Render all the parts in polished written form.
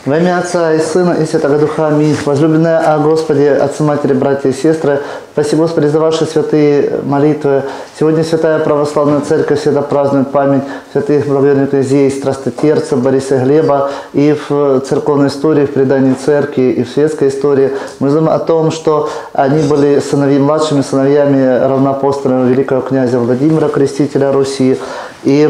Во имя Отца и Сына и Святого Духа. Аминь. Возлюбленные о Господе, отцы, матери, братья и сестры, спасибо, Господи, за ваши святые молитвы. Сегодня Святая Православная Церковь всегда празднует память святых благоверных князей, страстотерца Бориса и Глеба. И в церковной истории, в предании церкви и в светской истории мы знаем о том, что они были младшими сыновьями равноапостольного великого князя Владимира, крестителя Руси. И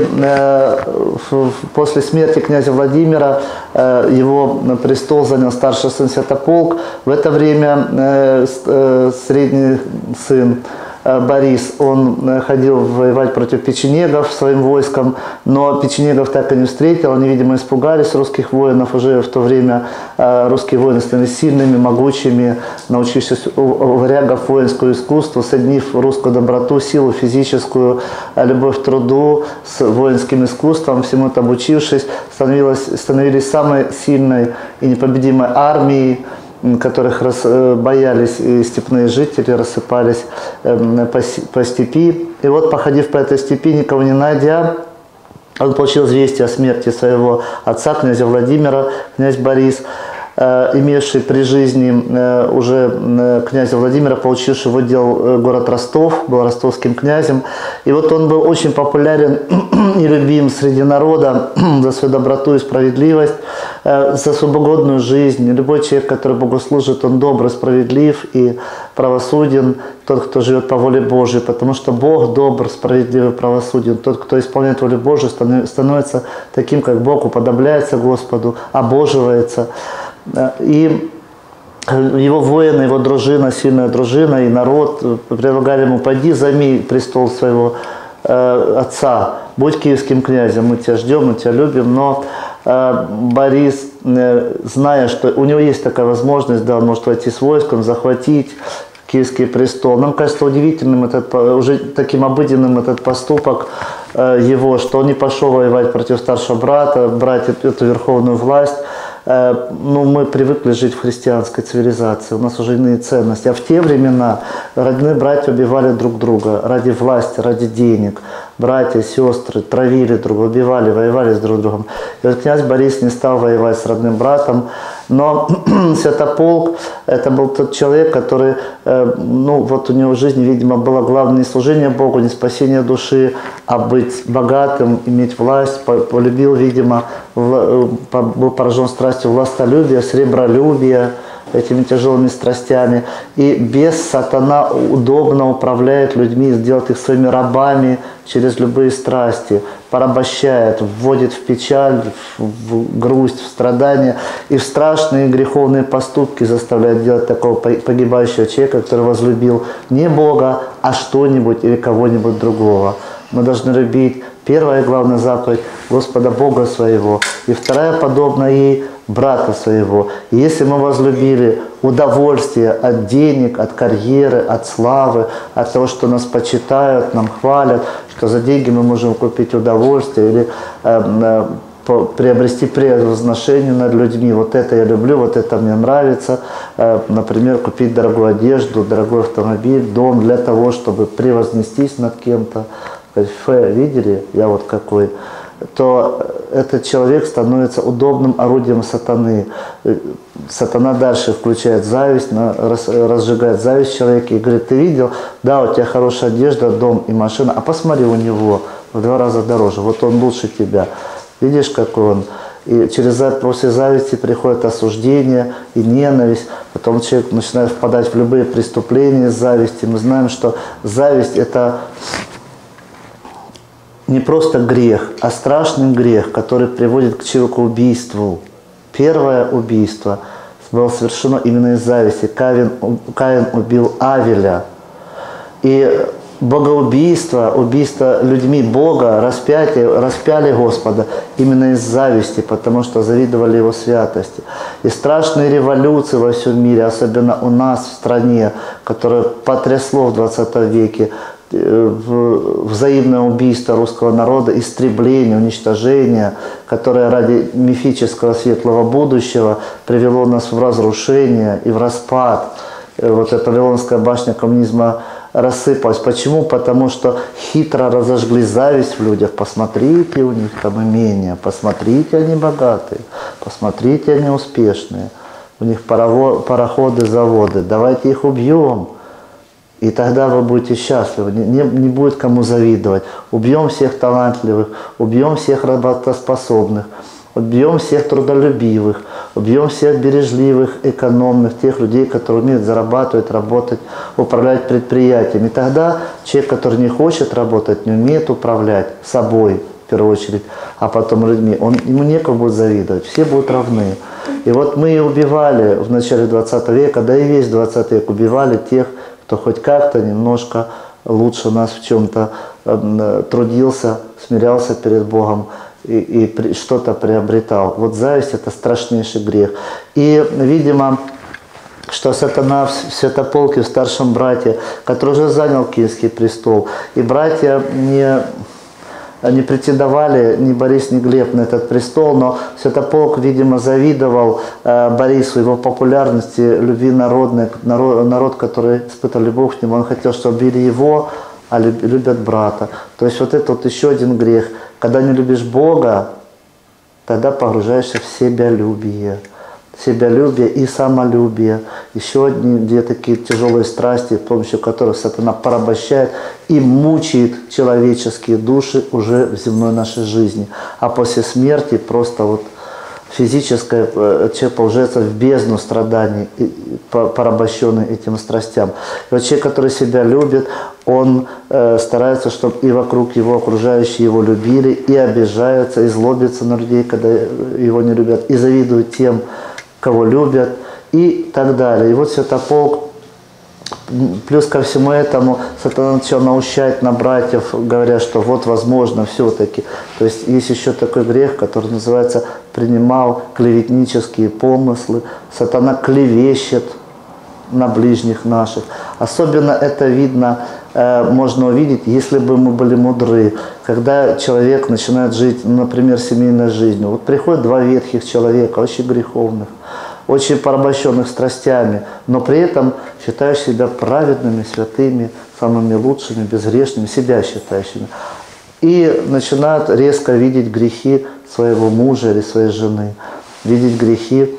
после смерти князя Владимира его престол занял старший сын Святополк. В это время средний сын Борис, он ходил воевать против печенегов своим войском, но печенегов так и не встретил, они, видимо, испугались русских воинов. Уже в то время русские воины стали сильными, могучими, научившись у варягов воинскому искусству, соединив русскую доброту, силу физическую, любовь к труду с воинским искусством, всему это обучившись, становились самой сильной и непобедимой армией, которых боялись и степные жители, рассыпались по степи. И вот, походив по этой степи, никого не найдя, он получил известие о смерти своего отца, князя Владимира, князь Борис, имевший при жизни уже князя Владимира, получивший в удел город Ростов, был ростовским князем. И вот он был очень популярен и любим среди народа за свою доброту и справедливость, за свою богодную жизнь. Любой человек, который Богу служит, он добр, справедлив и правосуден, тот, кто живет по воле Божией, потому что Бог добр, справедлив и правосуден. Тот, кто исполняет волю Божию, становится таким, как Бог, уподобляется Господу, обоживается. И его воины, его дружина, сильная дружина и народ предлагали ему: пойди, займи престол своего отца, будь киевским князем, мы тебя ждем, мы тебя любим. Но Борис, зная, что у него есть такая возможность, да, он может войти с войском, захватить киевский престол. Нам кажется удивительным, уже таким обыденным этот поступок его, что он не пошел воевать против старшего брата, брать эту верховную власть. Ну, мы привыкли жить в христианской цивилизации, у нас уже иные ценности. А в те времена родные братья убивали друг друга ради власти, ради денег. Братья, сестры травили друг друга, убивали, воевали с друг другом. И вот князь Борис не стал воевать с родным братом, но Святополк – это был тот человек, который, ну вот у него в жизни, видимо, было главное не служение Богу, не спасение души, а быть богатым, иметь власть, полюбил, видимо, был поражен страстью властолюбия, сребролюбия, этими тяжелыми страстями. И бес, сатана, удобно управляет людьми, сделает их своими рабами через любые страсти, порабощает, вводит в печаль, в грусть, в страдания и в страшные греховные поступки заставляет делать такого погибающего человека, который возлюбил не Бога, а что-нибудь или кого-нибудь другого. Мы должны любить, первая и главная заповедь, Господа Бога своего, и вторая, подобная ей, брата своего. И если мы возлюбили удовольствие от денег, от карьеры, от славы, от того, что нас почитают, нам хвалят, что за деньги мы можем купить удовольствие или приобрести превозношение над людьми. Вот это я люблю, вот это мне нравится. Например, купить дорогую одежду, дорогой автомобиль, дом для того, чтобы превознестись над кем-то. Видели, я вот какой, то этот человек становится удобным орудием сатаны. Сатана дальше включает зависть, разжигает зависть в человеке и говорит: ты видел, да, у тебя хорошая одежда, дом и машина, а посмотри, у него в 2 раза дороже, вот он лучше тебя. Видишь, какой он? И после зависти приходит осуждение и ненависть. Потом человек начинает впадать в любые преступления из зависти. Мы знаем, что зависть – это не просто грех, а страшный грех, который приводит к человекоубийству. Первое убийство было совершено именно из зависти. Каин убил Авеля. И богоубийство, убийство людьми Бога, распяли Господа именно из зависти, потому что завидовали Его святости. И страшные революции во всем мире, особенно у нас в стране, которое потрясло в 20 веке, взаимное убийство русского народа, истребление, уничтожение, которое ради мифического светлого будущего привело нас в разрушение и в распад. Вот эта Вавилонская башня коммунизма рассыпалось. Почему? Потому что хитро разожгли зависть в людях. Посмотрите, у них там имения, посмотрите, они богатые, посмотрите, они успешные. У них пароходы, заводы. Давайте их убьем. И тогда вы будете счастливы, не будет кому завидовать. Убьем всех талантливых, убьем всех работоспособных, убьем всех трудолюбивых, убьем всех бережливых, экономных, тех людей, которые умеют зарабатывать, работать, управлять предприятиями. И тогда человек, который не хочет работать, не умеет управлять собой, в первую очередь, а потом людьми, ему некому будет завидовать, все будут равны. И вот мы и убивали в начале 20 века, да и весь 20 век убивали тех, кто хоть как-то немножко лучше нас в чем-то трудился, смирялся перед Богом и что-то приобретал. Вот зависть – это страшнейший грех. И, видимо, что сатана в Святополке, в старшем брате, который уже занял Киевский престол, и братья не претендовали, ни Борис, ни Глеб на этот престол, но Святополк, видимо, завидовал Борису, его популярности, любви народной, народ, который испытывал любовь к нему, он хотел, чтобы били его, а любят брата. То есть вот это вот еще один грех. Когда не любишь Бога, тогда погружаешься в себялюбие. Себялюбие и самолюбие. Еще две такие тяжелые страсти, с помощью которых сатана порабощает и мучает человеческие души уже в земной нашей жизни. А после смерти просто вот физическое человек погружается в бездну страданий, порабощенный этим страстям. И вот человек, который себя любит, он старается, чтобы и вокруг его окружающие его любили, и обижаются, и злобятся на людей, когда его не любят, и завидуют тем, кого любят, и так далее. И вот Святополк, плюс ко всему этому, сатана начал наущать на братьев, говоря, что вот возможно все-таки. То есть есть еще такой грех, который называется «принимал клеветнические помыслы». Сатана клевещет на ближних наших. Особенно это видно, можно увидеть, если бы мы были мудры. Когда человек начинает жить, например, семейной жизнью. Вот приходят два ветхих человека, очень греховных, очень порабощенных страстями, но при этом считаешь себя праведными, святыми, самыми лучшими, безгрешными, себя считающими. И начинают резко видеть грехи своего мужа или своей жены, видеть грехи,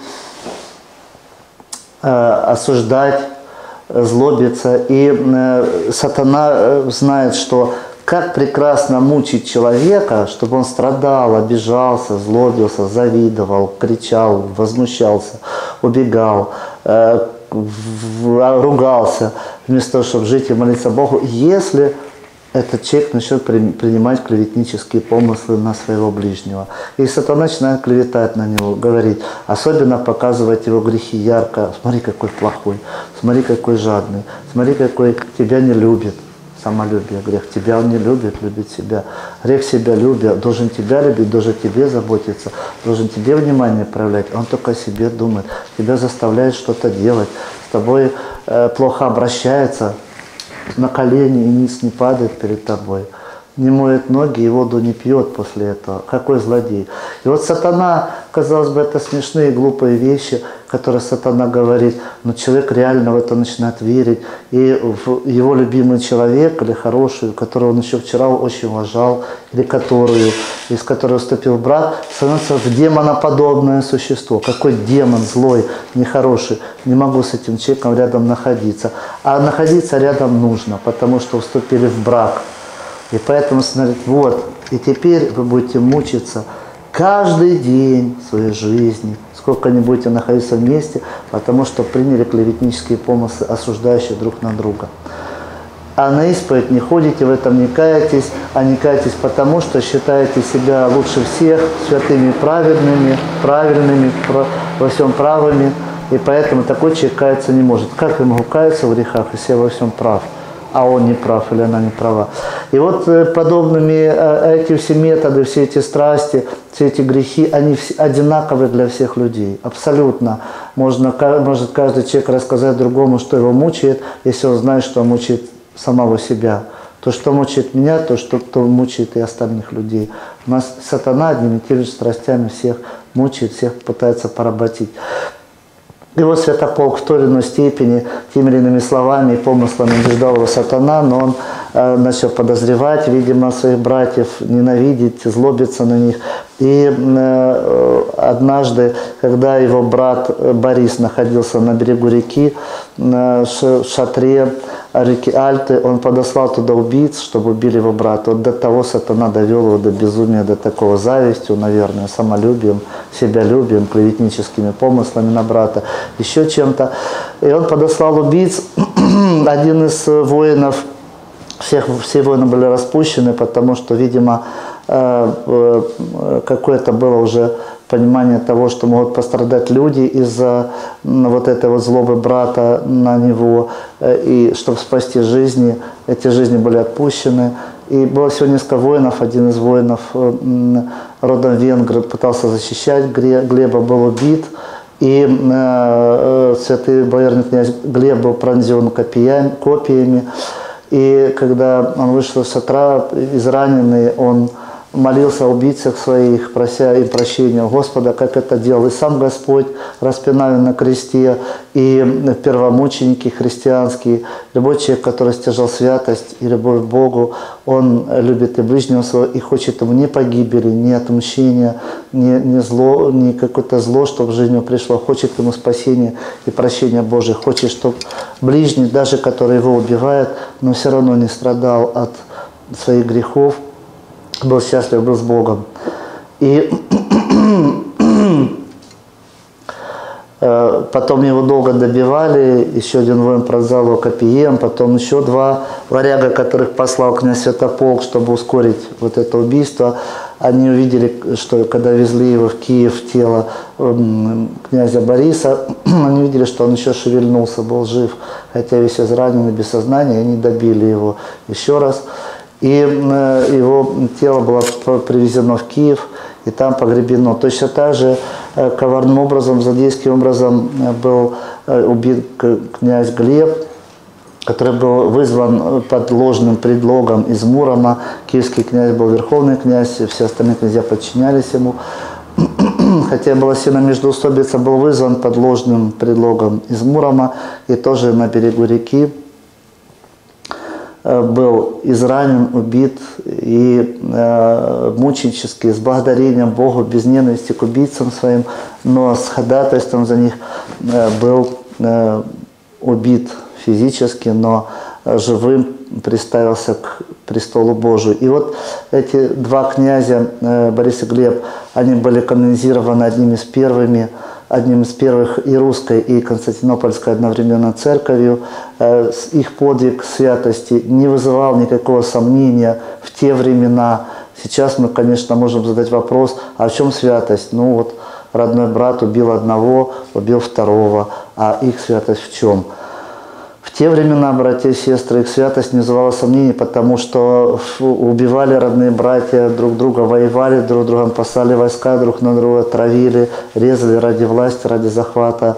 осуждать, злобиться. И сатана знает, что как прекрасно мучить человека, чтобы он страдал, обижался, злобился, завидовал, кричал, возмущался, убегал, ругался, вместо того, чтобы жить и молиться Богу, если этот человек начнет принимать клеветнические помыслы на своего ближнего. И сатана начинает клеветать на него, говорить, особенно показывать его грехи ярко. Смотри, какой плохой, смотри, какой жадный, смотри, какой тебя не любит. Самолюбие, грех. Тебя он не любит, любит себя. Грех себялюбия, должен тебя любить, должен тебе заботиться, должен тебе внимание проявлять. Он только о себе думает, тебя заставляет что-то делать, с тобой плохо обращается, на колени и ниц не падает перед тобой, не моет ноги и воду не пьет после этого. Какой злодей. И вот сатана, казалось бы, это смешные, глупые вещи, которые сатана говорит, но человек реально в это начинает верить. И в его любимый человек, или хороший, которого он еще вчера очень уважал, или которую, из которой вступил в брак, становится в демоноподобное существо. Какой демон злой, нехороший. Не могу с этим человеком рядом находиться. А находиться рядом нужно, потому что вступили в брак. И поэтому смотрит, вот, и теперь вы будете мучиться каждый день своей жизни, сколько не будете находиться вместе, потому что приняли клеветнические помыслы, осуждающие друг на друга. А на исповедь не ходите, в этом не каетесь, а не каетесь потому, что считаете себя лучше всех, святыми, правильными, во всем правыми, и поэтому такой человек каяться не может. Как я могу каяться в грехах, если я во всем прав? А он не прав или она не права. И вот подобными эти все методы, все эти страсти, все эти грехи, они одинаковы для всех людей. Абсолютно. Может каждый человек рассказать другому, что его мучает, если он знает, что он мучает самого себя. То, что мучает меня, то, что мучает и остальных людей. У нас сатана одними и теми же страстями всех мучает, всех пытается поработить. Его Святополк в той или иной степени теми или иными словами и помыслами убеждал его сатана, но он начал подозревать, видимо, своих братьев, ненавидеть, злобиться на них. И однажды, когда его брат Борис находился на берегу реки, в шатре реки Альты, он подослал туда убийц, чтобы убили его брата. Вот до того сатана довел его до безумия, до такого завистью, наверное, самолюбием, себялюбием, клеветническими помыслами на брата, еще чем-то. И он подослал убийц. Один из воинов, все воины были распущены, потому что, видимо, какое-то было уже понимание того, что могут пострадать люди из-за вот этой вот злобы брата на него, и чтобы спасти жизни, эти жизни были отпущены. И было всего несколько воинов, один из воинов родом венгр пытался защищать Глеба, был убит, и святый боярин князь Глеб был пронзен копьями, и когда он вышел из шатра, израненный, он молился о убийцах своих, прося им прощения у Господа, как это делал и сам Господь, распиная на кресте, и первомученики христианские. Любой человек, который стяжал святость и любовь к Богу, он любит и ближнего своего, и хочет ему не погибели, не отмщения, не зло, не какое-то зло, чтобы в жизнь его пришло, хочет ему спасения и прощения Божие, хочет, чтобы ближний, даже который его убивает, но все равно не страдал от своих грехов, был счастлив, был с Богом. И потом его долго добивали, еще один воин пронзал его копьем, потом еще два варяга, которых послал князь Святополк, чтобы ускорить вот это убийство. Они увидели, что когда везли его в Киев, тело князя Бориса, они увидели, что он еще шевельнулся, был жив, хотя весь израненный, без сознания, и они добили его еще раз. И его тело было привезено в Киев, и там погребено. Точно так же коварным образом, злодейским образом был убит князь Глеб, который был вызван под ложным предлогом из Мурома. Киевский князь был верховный князь, все остальные князья подчинялись ему. Хотя была сильно междоусобица, был вызван под ложным предлогом из Мурома, и тоже на берегу реки был изранен, убит, и мученически, с благодарением Богу, без ненависти к убийцам своим, но с ходатайством за них был убит физически, но живым приставился к престолу Божию. И вот эти два князя, Борис и Глеб, они были канонизированы одним из первых и русской, и константинопольской одновременно церковью. Их подвиг святости не вызывал никакого сомнения в те времена. Сейчас мы, конечно, можем задать вопрос, а в чем святость? Ну вот родной брат убил одного, убил второго, а их святость в чем? В те времена, братья и сестры, их святость не вызывала сомнений, потому что убивали родные братья друг друга, воевали друг с другом, послали войска друг на друга, травили, резали ради власти, ради захвата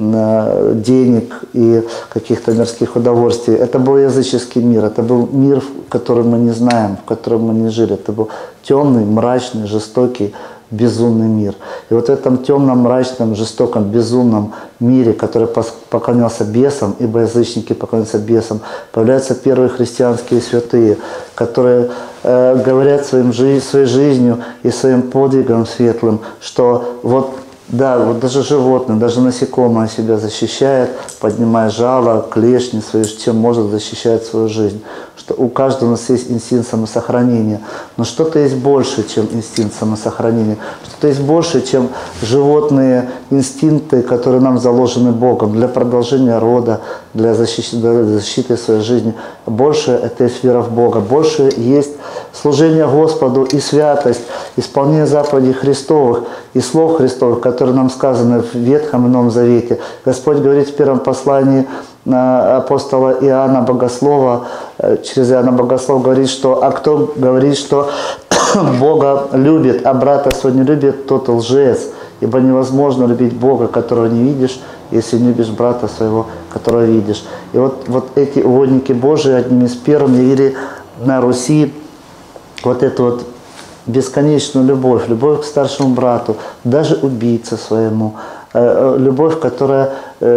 денег и каких-то мирских удовольствий. Это был языческий мир, это был мир, который мы не знаем, в котором мы не жили. Это был темный, мрачный, жестокий, безумный мир. И вот в этом темном, мрачном, жестоком, безумном мире, который поклонялся бесам, ибо язычники поклонятся бесам, появляются первые христианские святые, которые говорят своей жизнью и своим подвигом светлым, что вот да, вот даже животное, даже насекомое себя защищает, поднимая жало, клешни свои, чем может защищать свою жизнь. Что у каждого у нас есть инстинкт самосохранения. Но что-то есть больше, чем инстинкт самосохранения. Что-то есть больше, чем животные инстинкты, которые нам заложены Богом для продолжения рода, для защиты своей жизни. Больше это есть вера в Бога. Больше есть служение Господу и святость, исполнение заповедей Христовых и слов Христовых, которые нам сказаны в Ветхом и Новом Завете. Господь говорит в первом послании апостола Иоанна Богослова, через Иоанна Богослова говорит, что «А кто говорит, что Бога любит, а брата своего не любит, тот лжец, ибо невозможно любить Бога, которого не видишь, если не любишь брата своего, которого видишь». И вот эти угодники Божии одними из первых явили на Руси вот эту вот бесконечную любовь к старшему брату, даже убийце своему, Любовь, которая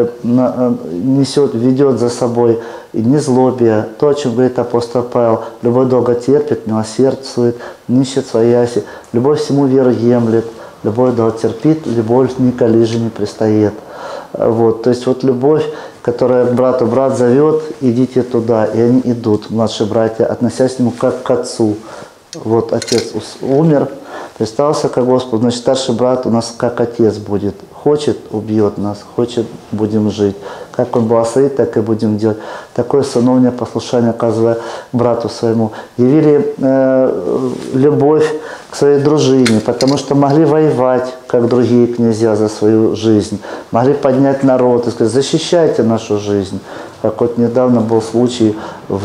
ведет за собой незлобие, то, о чем говорит апостол Павел. Любовь долго терпит, милосердствует, нищет свояси. Любовь всему веру емлет, любовь долго терпит, любовь николи же не пристает. Вот, то есть вот любовь, которая брату брат зовет, идите туда, и они идут, младшие братья, относясь к нему как к отцу. Вот отец умер, представился как Господу, значит старший брат у нас как отец будет. Хочет, убьет нас, хочет, будем жить. Как он благословит, так и будем делать. Такое сыновнее послушание, оказывая брату своему. Явили любовь к своей дружине, потому что могли воевать, как другие князья, за свою жизнь. Могли поднять народ и сказать, защищайте нашу жизнь. Как вот недавно был случай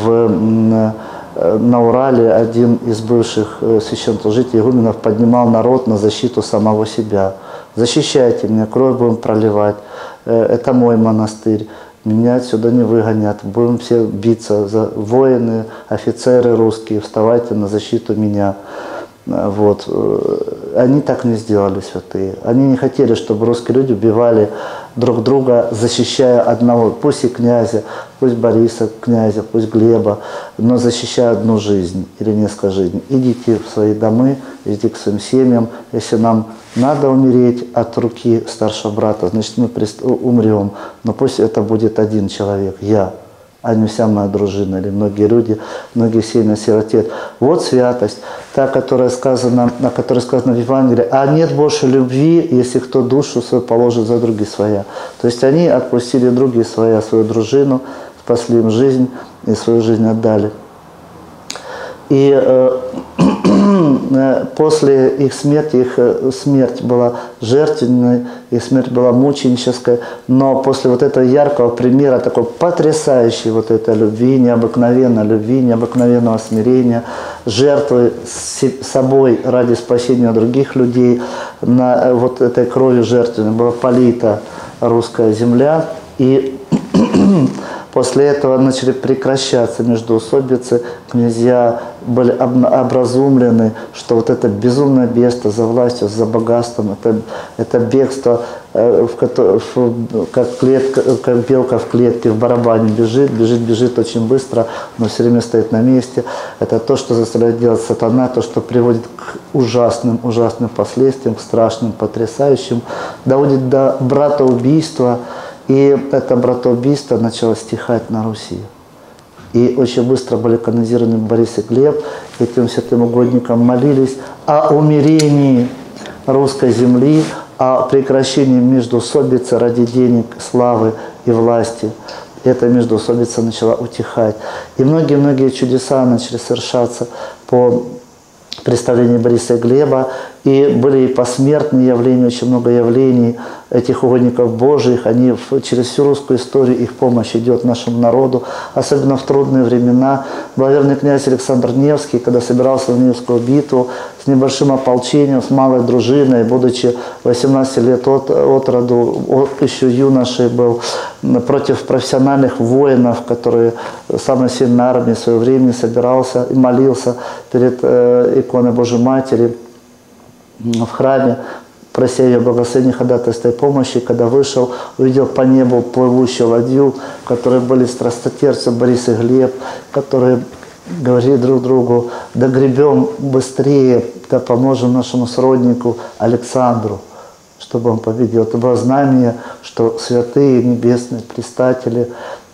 на Урале, один из бывших священнослужителей игуменов поднимал народ на защиту самого себя. Защищайте меня, кровь будем проливать. Это мой монастырь. Меня отсюда не выгонят. Будем все биться. Воины, офицеры русские, вставайте на защиту меня. Вот. Они так не сделали, святые. Они не хотели, чтобы русские люди убивали друг друга, защищая одного, пусть и князя, пусть Бориса князя, пусть Глеба, но защищая одну жизнь или несколько жизней. Идите в свои домы, идите к своим семьям. Если нам надо умереть от руки старшего брата, значит мы умрем. Но пусть это будет один человек, я, а не вся моя дружина или многие люди, многие семьи сиротеют. Вот святость, та, о которой сказано в Евангелии, а нет больше любви, если кто душу свою положит за другие своя. То есть они отпустили другие своя, свою дружину, спасли им жизнь и свою жизнь отдали. И после их смерть была жертвенной, их смерть была мученической, но после вот этого яркого примера, такой потрясающей вот этой любви, необыкновенного смирения, жертвы собой ради спасения других людей, на вот этой кровью жертвенной была полита русская земля, и после этого начали прекращаться междоусобицы, князья были образумлены, что вот это безумное бегство за властью, за богатством, это бегство, как белка в клетке, в барабане бежит очень быстро, но все время стоит на месте. Это то, что заставляет делать сатана, то, что приводит к ужасным последствиям, к страшным, потрясающим, доводит до братоубийства. И это братоубийство начало стихать на Руси. И очень быстро были канонизированы Борис и Глеб. Этим святым угодникам молились о умирении русской земли, о прекращении междоусобицы ради денег, славы и власти. Эта междоусобица начала утихать. И многие-многие чудеса начали совершаться по представлению Бориса и Глеба. И были и посмертные явления, очень много явлений этих угодников Божьих. Они через всю русскую историю, их помощь идет нашему народу, особенно в трудные времена. Благоверный князь Александр Невский, когда собирался в Невскую битву с небольшим ополчением, с малой дружиной, будучи 18 лет от роду, еще юношей был, против профессиональных воинов, которые самой сильной армии в свое время собирался и молился перед иконой Божьей Матери в храме, прося ее благословения, ходатайства и помощи. Когда вышел, увидел по небу плывущую ладью, в которой были страстотерпцы Борис и Глеб, которые говорили друг другу: да гребем быстрее, да поможем нашему сроднику Александру, чтобы он победил. Это было знамение, что святые небесные предстатели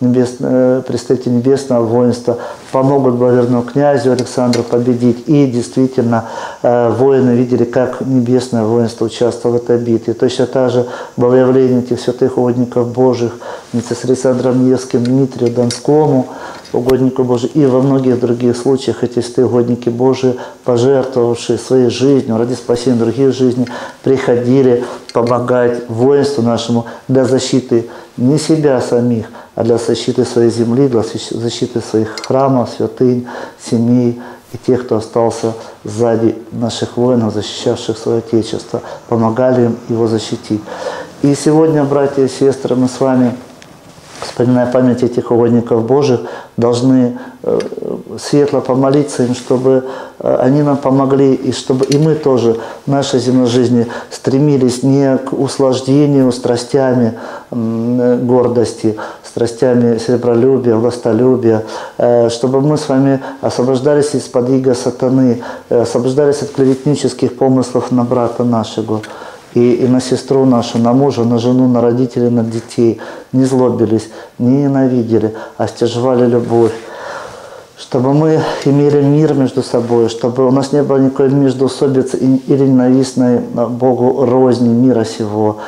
небесного воинства помогут благоверному князю Александру победить. И действительно воины видели, как небесное воинство участвовало в этой битве. Точно так же было явление этих святых угодников Божьих вместе с Александром Невским, Дмитрию Донскому, угоднику Божию, и во многих других случаях эти святые угодники Божии, пожертвовавшие своей жизнью ради спасения других жизней, приходили помогать воинству нашему для защиты не себя самих, а для защиты своей земли, для защиты своих храмов, святынь, семей и тех, кто остался сзади наших воинов, защищавших свое Отечество, помогали им его защитить. И сегодня, братья и сестры, мы с вами, вспоминая память этих угодников Божьих, должны светло помолиться им, чтобы они нам помогли, и чтобы и мы тоже в нашей земной жизни стремились не к услаждению страстями гордости, страстями серебролюбия, властолюбия, чтобы мы с вами освобождались из-под иго сатаны, освобождались от клеветнических помыслов на брата нашего, и на сестру нашу, на мужа, на жену, на родителей, на детей, не злобились, не ненавидели, а стяжевали любовь. Чтобы мы имели мир между собой, чтобы у нас не было никакой междоусобицы или ненавистной Богу розни мира сего,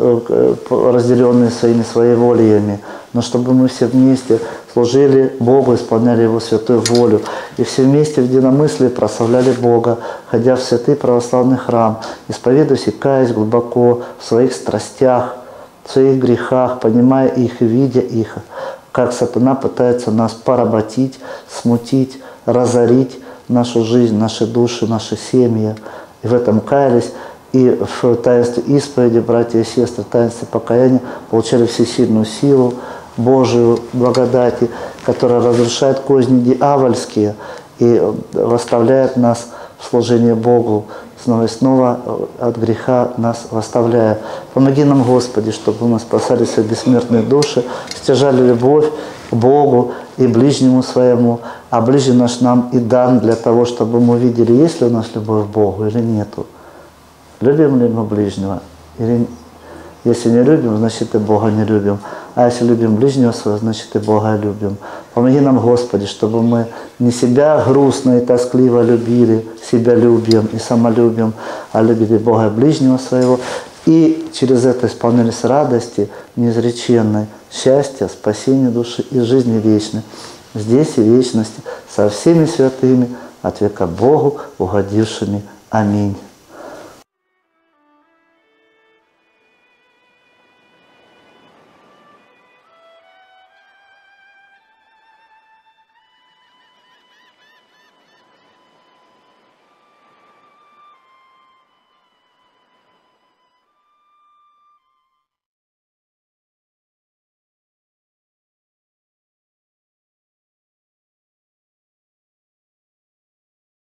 разделенные своими своеволиями, но чтобы мы все вместе служили Богу, исполняли Его святую волю, и все вместе в единомыслии прославляли Бога, ходя в святый православный храм, исповедуясь и каясь глубоко в своих страстях, в своих грехах, понимая их и видя их, как сатана пытается нас поработить, смутить, разорить нашу жизнь, наши души, наши семьи. И в этом каялись. И в таинстве исповеди, братья и сестры, таинстве покаяния получали всесильную силу Божию благодати, которая разрушает козни дьявольские и восставляет нас в служение Богу, снова и снова от греха нас восставляя. Помоги нам, Господи, чтобы мы спасали свои бессмертные души, стяжали любовь к Богу и ближнему своему, а ближний наш нам и дан для того, чтобы мы увидели, есть ли у нас любовь к Богу или нету. Любим ли мы ближнего? Или если не любим, значит и Бога не любим. А если любим ближнего своего, значит и Бога любим. Помоги нам, Господи, чтобы мы не себя грустно и тоскливо любили, себя любим и самолюбим, а любили Бога и ближнего своего. И через это исполнялись радости неизреченной, счастья, спасения души и жизни вечной. Здесь и в вечности, со всеми святыми, от века Богу угодившими. Аминь.